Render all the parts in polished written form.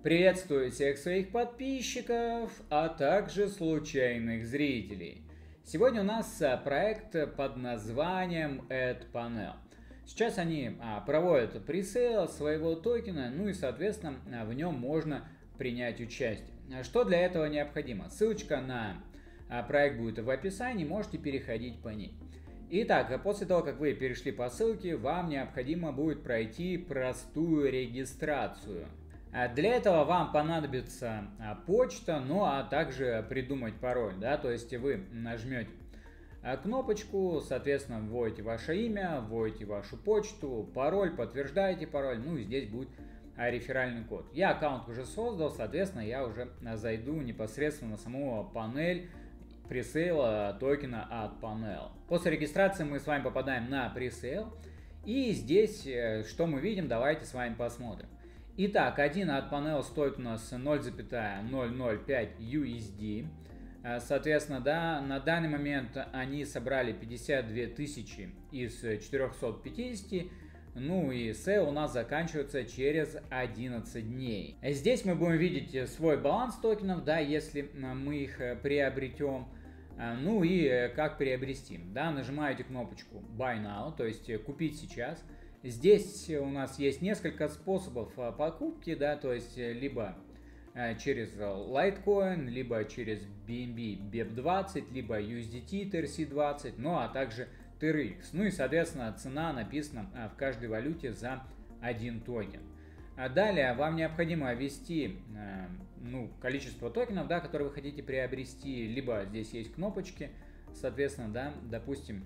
Приветствую всех своих подписчиков, а также случайных зрителей. Сегодня у нас проект под названием AdPanel. Сейчас они проводят пресейл своего токена, ну и соответственно в нем можно принять участие. Что для этого необходимо? Ссылочка на проект будет в описании, можете переходить по ней. Итак, после того, как вы перешли по ссылке, вам необходимо будет пройти простую регистрацию. Для этого вам понадобится почта, ну а также придумать пароль, да, то есть вы нажмете кнопочку, соответственно, вводите ваше имя, вводите вашу почту, пароль, подтверждаете пароль, ну и здесь будет реферальный код. Я аккаунт уже создал, соответственно, я уже зайду непосредственно на саму панель пресейла токена AdPanel. После регистрации мы с вами попадаем на пресейл, и здесь что мы видим, давайте с вами посмотрим. Итак, один AdPanel стоит у нас 0,005 USD. Соответственно, да, на данный момент они собрали 52 тысячи из 450. Ну и сейл у нас заканчивается через 11 дней. Здесь мы будем видеть свой баланс токенов, да, если мы их приобретем. Ну и как приобрести. Да, нажимаете кнопочку Buy Now, то есть купить сейчас. Здесь у нас есть несколько способов покупки, да, то есть либо через Litecoin, либо через BNB BEP20, либо USDT TRC20, ну а также TRX. Ну и соответственно цена написана в каждой валюте за один токен. Далее вам необходимо ввести количество токенов, да, которые вы хотите приобрести, либо здесь есть кнопочки, соответственно, да, допустим,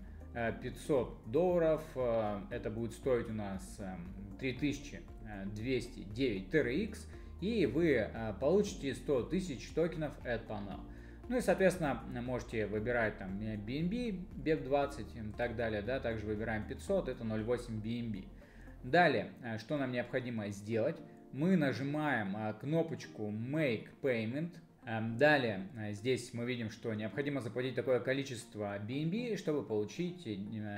$500, это будет стоить у нас 3209 TRX, и вы получите 100 тысяч токенов AdPanel. Ну и, соответственно, можете выбирать там BNB, BEP20 и так далее, да, также выбираем 500, это 0.8 BNB. Далее, что нам необходимо сделать? Мы нажимаем кнопочку Make Payment. Далее, здесь мы видим, что необходимо заплатить такое количество BNB, чтобы получить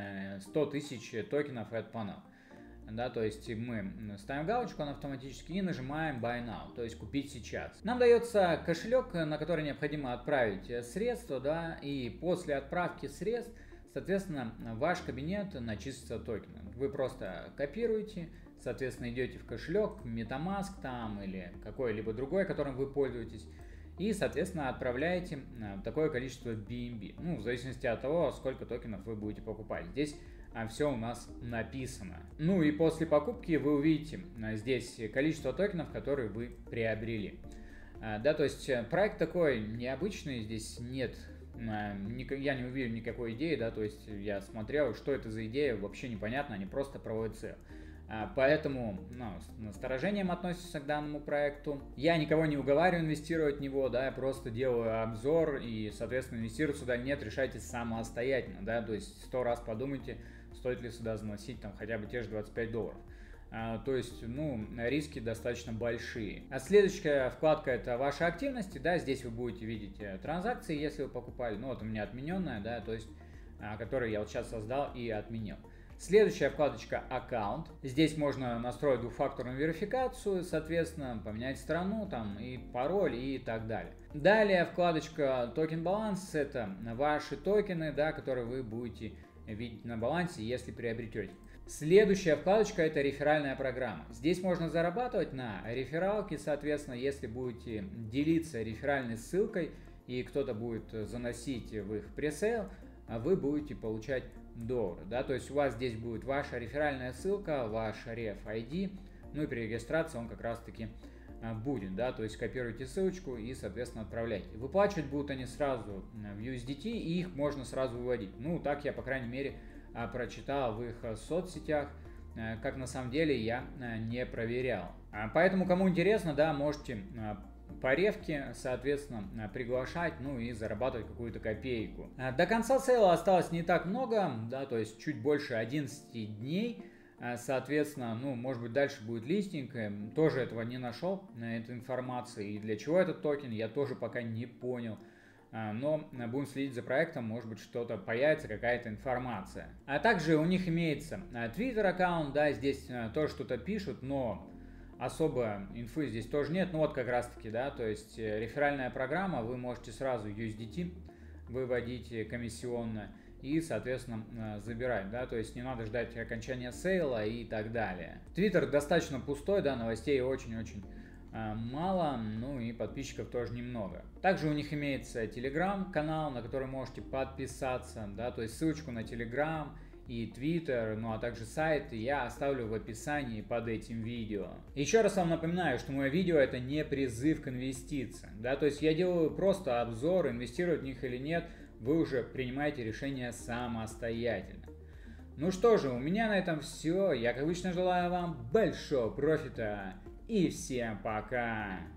100 тысяч токенов AdPanel. Да, то есть мы ставим галочку, он автоматически, и нажимаем Buy Now, то есть купить сейчас. Нам дается кошелек, на который необходимо отправить средства, да, и после отправки средств, соответственно, в ваш кабинет начислится токен. Вы просто копируете, соответственно, идете в кошелек, MetaMask там или какой-либо другой, которым вы пользуетесь, и, соответственно, отправляете такое количество BNB, ну, в зависимости от того, сколько токенов вы будете покупать. Здесь все у нас написано. Ну и после покупки вы увидите здесь количество токенов, которые вы приобрели. Да, то есть проект такой необычный, здесь нет, я не увидел никакой идеи, да, то есть я смотрел, что это за идея, вообще непонятно, они просто проводят сейл. Поэтому с насторожением относится к данному проекту. Я никого не уговариваю инвестировать в него, да, я просто делаю обзор и, соответственно, инвестировать сюда нет, решайте самостоятельно, да, то есть 100 раз подумайте, стоит ли сюда заносить там хотя бы те же $25. То есть, риски достаточно большие. А следующая вкладка — это ваши активности, да, здесь вы будете видеть транзакции, если вы покупали, вот у меня отмененная, да, то есть, которую я вот сейчас создал и отменил. Следующая вкладочка «Аккаунт». Здесь можно настроить двухфакторную верификацию, соответственно, поменять страну, там, и пароль, и так далее. Далее вкладочка «Токен баланс» — это ваши токены, да, которые вы будете видеть на балансе, если приобретете. Следующая вкладочка — это реферальная программа. Здесь можно зарабатывать на рефералке, соответственно, если будете делиться реферальной ссылкой, и кто-то будет заносить в их пресейл, вы будете получать доллары, да, то есть у вас здесь будет ваша реферальная ссылка, ваш реф ID, ну и при регистрации он как раз таки будет, да, то есть копируйте ссылочку и, соответственно, отправляйте. Выплачивать будут они сразу в USDT, и их можно сразу выводить. Ну, так я, по крайней мере, прочитал в их соцсетях, как на самом деле я не проверял. Поэтому, кому интересно, да, можете по ревке, соответственно, приглашать, ну и зарабатывать какую-то копейку. До конца сейла осталось не так много, да, то есть чуть больше 11 дней. Соответственно, может быть, дальше будет листинг, тоже этого не нашел, этой информации, и для чего этот токен, я тоже пока не понял. Но будем следить за проектом, может быть, что-то появится, какая-то информация. А также у них имеется Twitter аккаунт, да, здесь тоже что-то пишут, но особо инфы здесь тоже нет. Ну вот как раз таки, да, то есть реферальная программа, вы можете сразу USDT выводить комиссионно и, соответственно, забирать, да, то есть не надо ждать окончания сейла и так далее. Твиттер достаточно пустой, да, новостей очень-очень мало, ну и подписчиков тоже немного. Также у них имеется телеграм-канал, на который можете подписаться, да, то есть ссылочку на телеграм и Twitter, ну а также сайт я оставлю в описании под этим видео. Еще раз вам напоминаю, что мое видео это не призыв к инвестициям, да, то есть я делаю просто обзор, инвестировать в них или нет, вы уже принимаете решение самостоятельно. Ну что же, у меня на этом все. Я, как обычно, желаю вам большого профита и всем пока!